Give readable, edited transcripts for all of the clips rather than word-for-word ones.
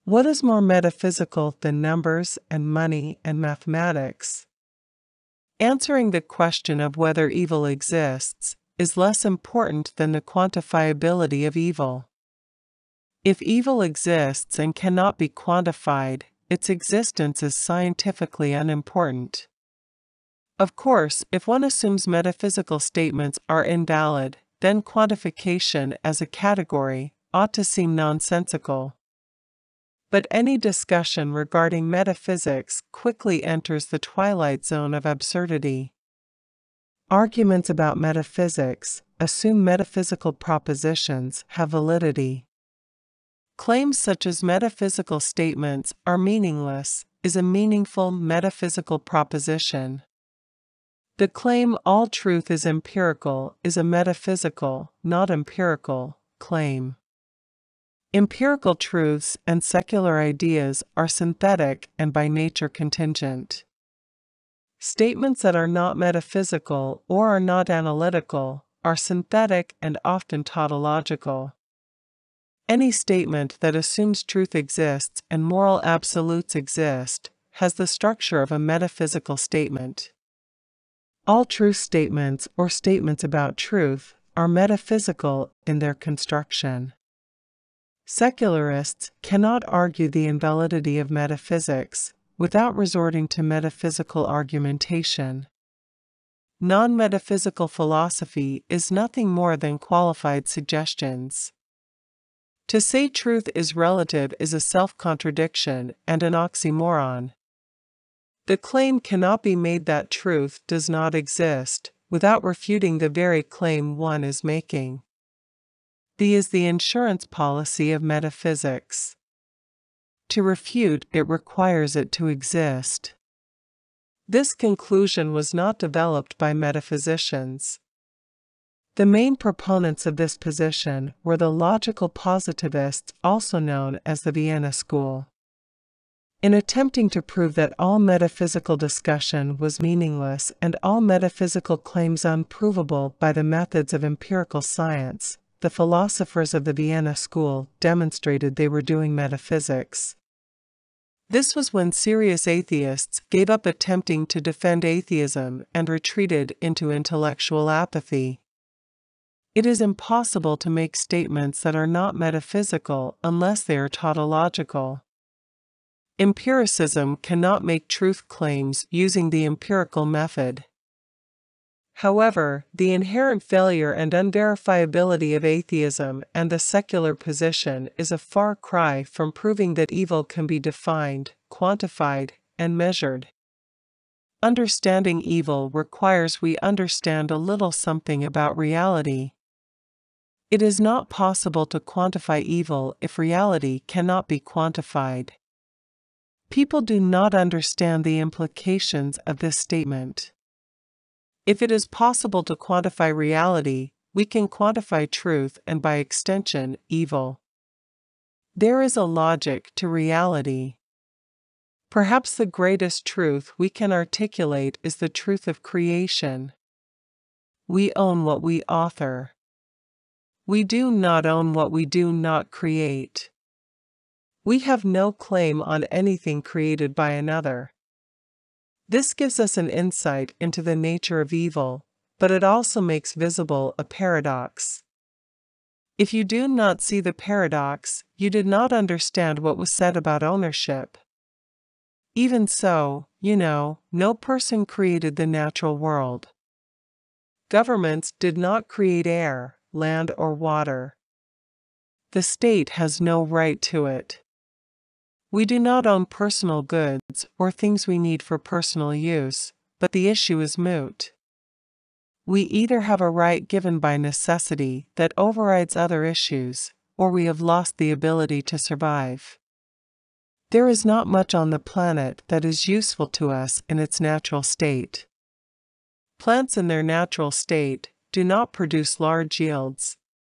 What is more metaphysical than numbers and money and mathematics? Answering the question of whether evil exists is less important than the quantifiability of evil. If evil exists and cannot be quantified, its existence is scientifically unimportant. Of course, if one assumes metaphysical statements are invalid, then quantification as a category ought to seem nonsensical. But any discussion regarding metaphysics quickly enters the twilight zone of absurdity. Arguments about metaphysics assume metaphysical propositions have validity. Claims such as metaphysical statements are meaningless is a meaningful metaphysical proposition. The claim all truth is empirical is a metaphysical, not empirical, claim. Empirical truths and secular ideas are synthetic and by nature contingent. Statements that are not metaphysical or are not analytical are synthetic and often tautological. Any statement that assumes truth exists and moral absolutes exist has the structure of a metaphysical statement. All truth statements or statements about truth are metaphysical in their construction. Secularists cannot argue the invalidity of metaphysics without resorting to metaphysical argumentation. Non-metaphysical philosophy is nothing more than qualified suggestions. To say truth is relative is a self-contradiction and an oxymoron. The claim cannot be made that truth does not exist without refuting the very claim one is making. This is the insurance policy of metaphysics. To refute it requires it to exist. This conclusion was not developed by metaphysicians. The main proponents of this position were the logical positivists, also known as the Vienna School. In attempting to prove that all metaphysical discussion was meaningless and all metaphysical claims unprovable by the methods of empirical science, the philosophers of the Vienna School demonstrated they were doing metaphysics. This was when serious atheists gave up attempting to defend atheism and retreated into intellectual apathy. It is impossible to make statements that are not metaphysical unless they are tautological. Empiricism cannot make truth claims using the empirical method. However, the inherent failure and unverifiability of atheism and the secular position is a far cry from proving that evil can be defined, quantified, and measured. Understanding evil requires we understand a little something about reality. It is not possible to quantify evil if reality cannot be quantified. People do not understand the implications of this statement. If it is possible to quantify reality, we can quantify truth and by extension, evil. There is a logic to reality. Perhaps the greatest truth we can articulate is the truth of creation. We own what we author. We do not own what we do not create. We have no claim on anything created by another. This gives us an insight into the nature of evil, but it also makes visible a paradox. If you do not see the paradox, you did not understand what was said about ownership. Even so, no person created the natural world. Governments did not create air, land, or water. The state has no right to it. We do not own personal goods or things we need for personal use, but the issue is moot. We either have a right given by necessity that overrides other issues, or we have lost the ability to survive. There is not much on the planet that is useful to us in its natural state. Plants in their natural state do not produce large yields.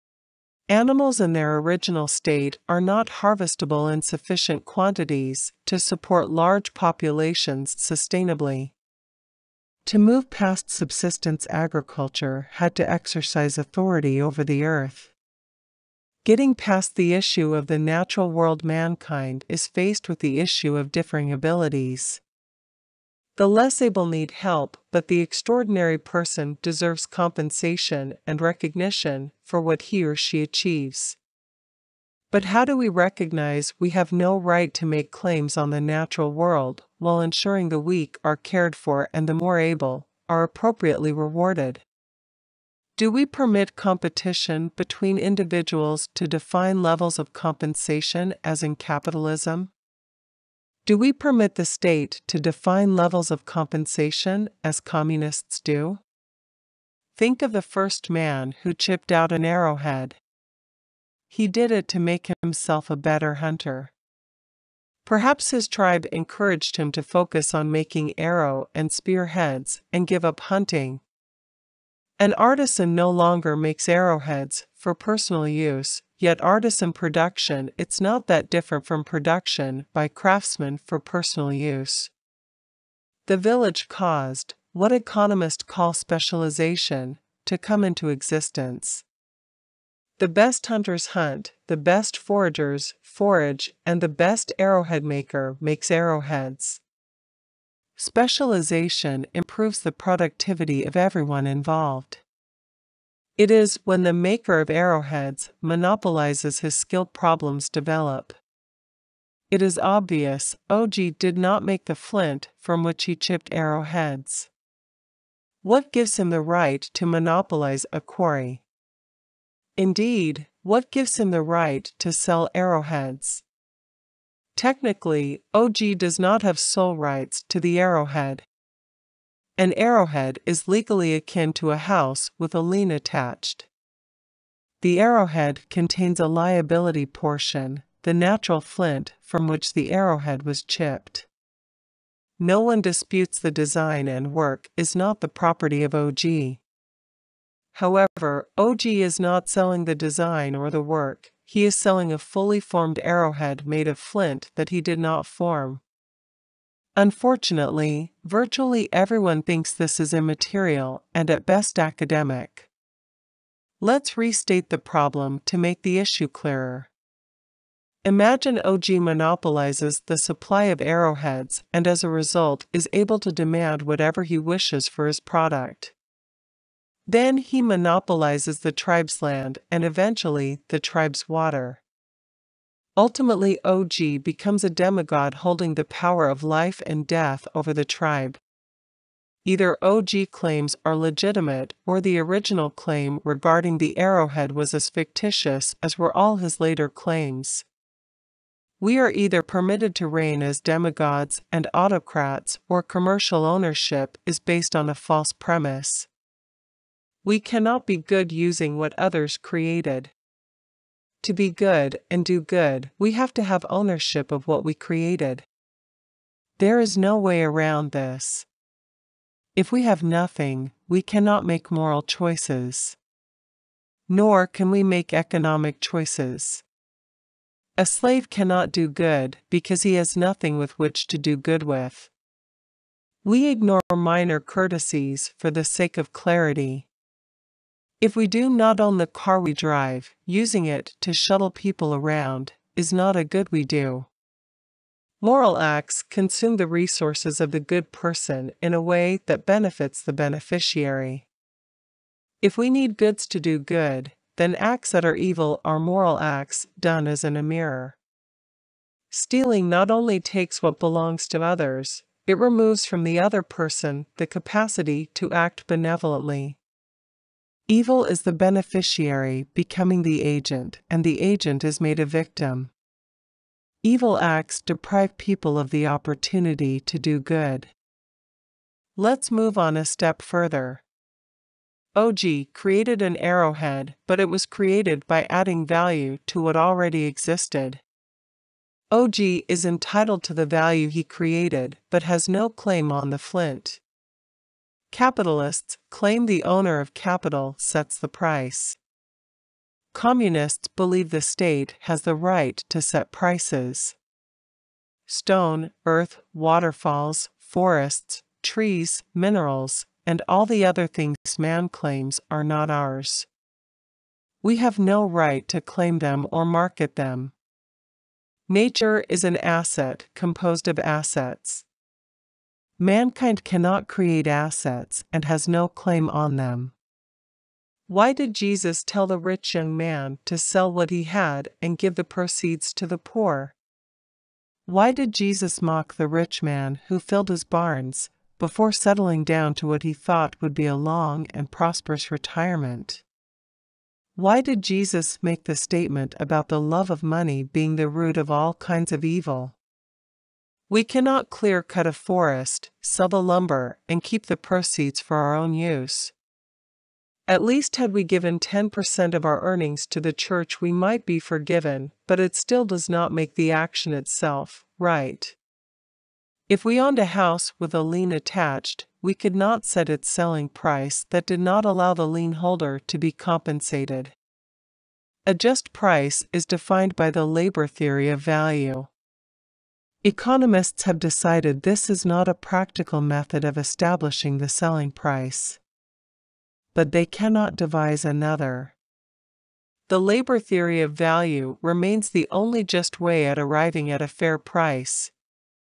Animals in their original state are not harvestable in sufficient quantities to support large populations sustainably. To move past subsistence agriculture had to exercise authority over the earth. Getting past the issue of the natural world, mankind is faced with the issue of differing abilities. The less able need help, but the extraordinary person deserves compensation and recognition for what he or she achieves. But how do we recognize we have no right to make claims on the natural world, while ensuring the weak are cared for and the more able are appropriately rewarded? Do we permit competition between individuals to define levels of compensation as in capitalism? Do we permit the state to define levels of compensation as communists do? Think of the first man who chipped out an arrowhead. He did it to make himself a better hunter. Perhaps his tribe encouraged him to focus on making arrow and spear heads and give up hunting. An artisan no longer makes arrowheads for personal use, yet artisan production it's not that different from production by craftsmen for personal use. The village caused what economists call specialization to come into existence. The best hunters hunt, the best foragers forage, and the best arrowhead maker makes arrowheads. Specialization improves the productivity of everyone involved. It is when the maker of arrowheads monopolizes his skill problems develop. It is obvious OG did not make the flint from which he chipped arrowheads. What gives him the right to monopolize a quarry? Indeed, what gives him the right to sell arrowheads? Technically, OG does not have sole rights to the arrowhead. An arrowhead is legally akin to a house with a lien attached. The arrowhead contains a liability portion, the natural flint from which the arrowhead was chipped. No one disputes the design and work is not the property of OG. However, OG is not selling the design or the work, he is selling a fully formed arrowhead made of flint that he did not form. Unfortunately, virtually everyone thinks this is immaterial and at best academic. Let's restate the problem to make the issue clearer. Imagine OG monopolizes the supply of arrowheads and as a result is able to demand whatever he wishes for his product. Then he monopolizes the tribe's land and eventually the tribe's water. Ultimately, OG becomes a demigod holding the power of life and death over the tribe. Either OG claims are legitimate or the original claim regarding the arrowhead was as fictitious as were all his later claims. We are either permitted to reign as demigods and autocrats or commercial ownership is based on a false premise. We cannot be good using what others created. To be good and do good, we have to have ownership of what we created. There is no way around this. If we have nothing, we cannot make moral choices. Nor can we make economic choices. A slave cannot do good because he has nothing with which to do good with. We ignore minor courtesies for the sake of clarity. If we do not own the car we drive, using it to shuttle people around is not a good we do. Moral acts consume the resources of the good person in a way that benefits the beneficiary. If we need goods to do good, then acts that are evil are moral acts done as in a mirror. Stealing not only takes what belongs to others, it removes from the other person the capacity to act benevolently. Evil is the beneficiary becoming the agent, and the agent is made a victim. Evil acts deprive people of the opportunity to do good. Let's move on a step further. OG created an arrowhead, but it was created by adding value to what already existed. OG is entitled to the value he created, but has no claim on the flint. Capitalists claim the owner of capital sets the price. Communists believe the state has the right to set prices. Stone, earth, waterfalls, forests, trees, minerals, and all the other things man claims are not ours. We have no right to claim them or market them. Nature is an asset composed of assets. Mankind cannot create assets and has no claim on them. Why did Jesus tell the rich young man to sell what he had and give the proceeds to the poor? Why did Jesus mock the rich man who filled his barns before settling down to what he thought would be a long and prosperous retirement? Why did Jesus make the statement about the love of money being the root of all kinds of evil? We cannot clear-cut a forest, sell the lumber, and keep the proceeds for our own use. At least had we given 10% of our earnings to the church, we might be forgiven, but it still does not make the action itself right. If we owned a house with a lien attached, we could not set its selling price that did not allow the lien holder to be compensated. A just price is defined by the labor theory of value. Economists have decided this is not a practical method of establishing the selling price. But they cannot devise another. The labor theory of value remains the only just way at arriving at a fair price.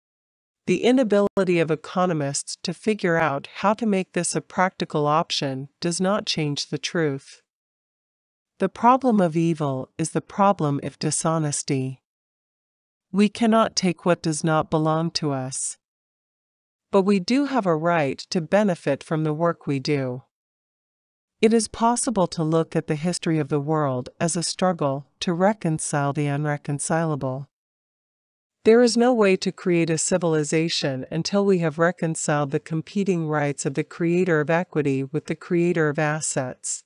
The inability of economists to figure out how to make this a practical option does not change the truth. The problem of evil is the problem of dishonesty. We cannot take what does not belong to us. But we do have a right to benefit from the work we do. It is possible to look at the history of the world as a struggle to reconcile the unreconcilable. There is no way to create a civilization until we have reconciled the competing rights of the creator of equity with the creator of assets.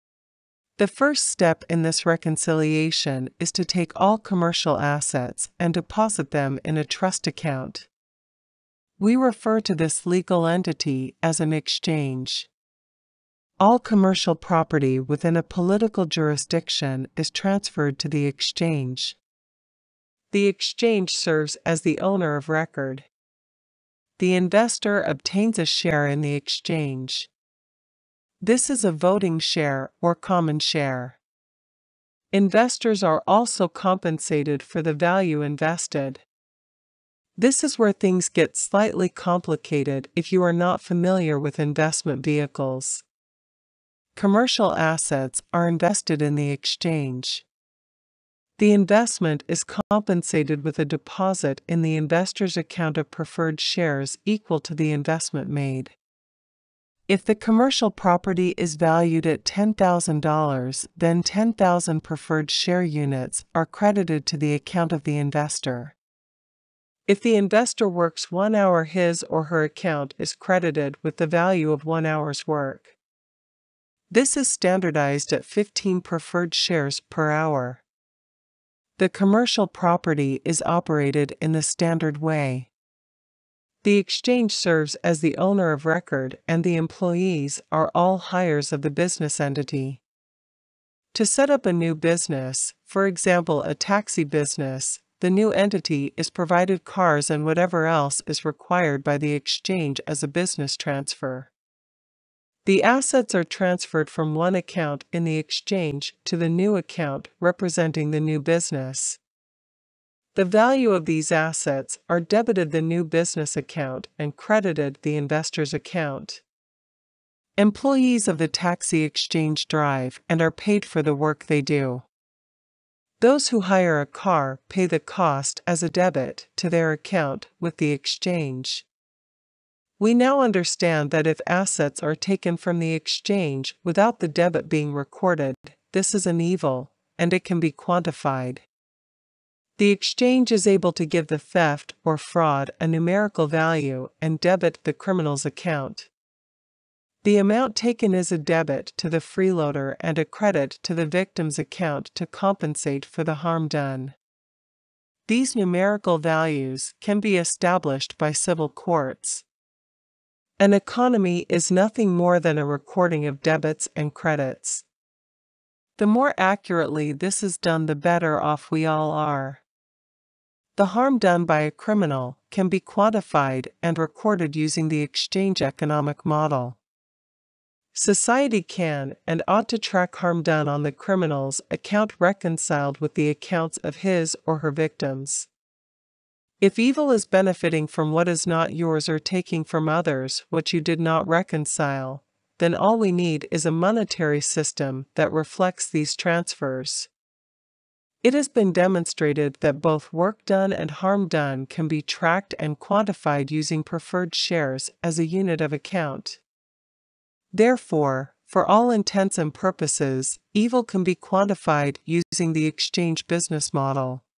The first step in this reconciliation is to take all commercial assets and deposit them in a trust account. We refer to this legal entity as an exchange. All commercial property within a political jurisdiction is transferred to the exchange. The exchange serves as the owner of record. The investor obtains a share in the exchange. This is a voting share or common share. Investors are also compensated for the value invested. This is where things get slightly complicated if you are not familiar with investment vehicles. Commercial assets are invested in the exchange. The investment is compensated with a deposit in the investor's account of preferred shares equal to the investment made. If the commercial property is valued at $10,000, then 10,000 preferred share units are credited to the account of the investor. If the investor works 1 hour, his or her account is credited with the value of 1 hour's work. This is standardized at 15 preferred shares per hour. The commercial property is operated in the standard way. The exchange serves as the owner of record, and the employees are all hires of the business entity. To set up a new business, for example a taxi business, the new entity is provided cars and whatever else is required by the exchange as a business transfer. The assets are transferred from one account in the exchange to the new account representing the new business. The value of these assets are debited the new business account and credited the investor's account. Employees of the taxi exchange drive and are paid for the work they do. Those who hire a car pay the cost as a debit to their account with the exchange. We now understand that if assets are taken from the exchange without the debit being recorded, this is an evil, and it can be quantified. The exchange is able to give the theft or fraud a numerical value and debit the criminal's account. The amount taken is a debit to the freeloader and a credit to the victim's account to compensate for the harm done. These numerical values can be established by civil courts. An economy is nothing more than a recording of debits and credits. The more accurately this is done, the better off we all are. The harm done by a criminal can be quantified and recorded using the exchange economic model. Society can and ought to track harm done on the criminal's account reconciled with the accounts of his or her victims. If evil is benefiting from what is not yours or taking from others what you did not reconcile, then all we need is a monetary system that reflects these transfers. It has been demonstrated that both work done and harm done can be tracked and quantified using preferred shares as a unit of account. Therefore, for all intents and purposes, evil can be quantified using the exchange business model.